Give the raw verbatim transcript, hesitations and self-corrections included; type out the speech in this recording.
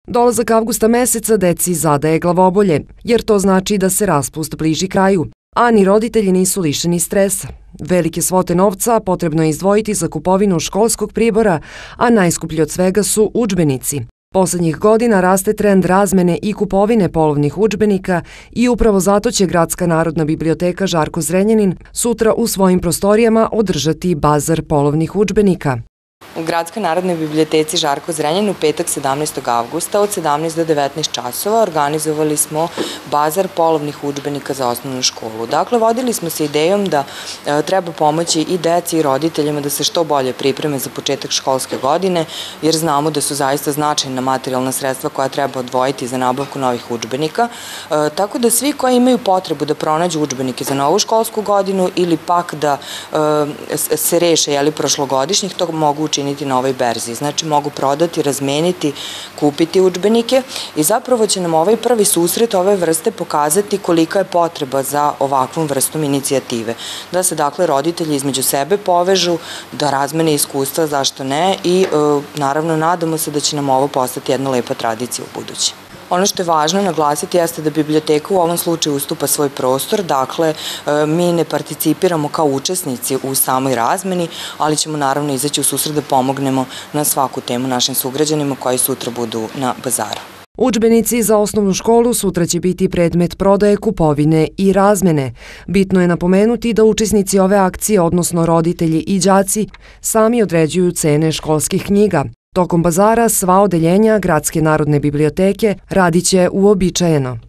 Dolazak avgusta meseca deci zadaje glavobolje, jer to znači da se raspust bliži kraju, a ni roditelji nisu lišeni stresa. Velike svote novca potrebno je izdvojiti za kupovinu školskog pribora, a najskuplji od svega su udžbenici. Poslednjih godina raste trend razmene i kupovine polovnih udžbenika i upravo zato će Gradska narodna biblioteka Žarko Zrenjanin sutra u svojim prostorijama održati bazar polovnih udžbenika. U Gradskoj narodnoj biblioteci Žarko Zrenjanin u petak sedamnaestog avgusta od sedamnaest do devetnaest časova organizovali smo bazar polovnih udžbenika za osnovnu školu. Dakle, vodili smo se idejom da e, treba pomoći i deci i roditeljima da se što bolje pripreme za početak školske godine, jer znamo da su zaista značajna materijalna sredstva koja treba odvojiti za nabavku novih udžbenika. E, tako da svi koji imaju potrebu da pronađu udžbenike za novu školsku godinu ili pak da e, se reše jeli, prošlogodišnjih, to mogu učiniti na ovoj berzi. Znači, mogu prodati, razmeniti, kupiti udžbenike i zapravo će nam ovaj prvi susret ove vrste pokazati kolika je potreba za ovakvom vrstom inicijative. Da se, dakle, roditelji između sebe povežu, da razmene iskustva, zašto ne, i e, naravno nadamo se da će nam ovo postati jedna lepa tradicija u buduće. Ono što je važno naglasiti jeste da biblioteka u ovom slučaju ustupa svoj prostor, dakle mi ne participiramo kao učesnici u samoj razmeni, ali ćemo naravno izaći u susret da pomognemo na svaku temu našim sugrađanima koji sutra budu na bazaru. Udžbenici za osnovnu školu sutra će biti predmet prodaje, kupovine i razmene. Bitno je napomenuti da učesnici ove akcije, odnosno roditelji i đaci, sami određuju cene školskih knjiga. Tokom bazara sva odeljenja Gradske narodne biblioteke radiće uobičajeno.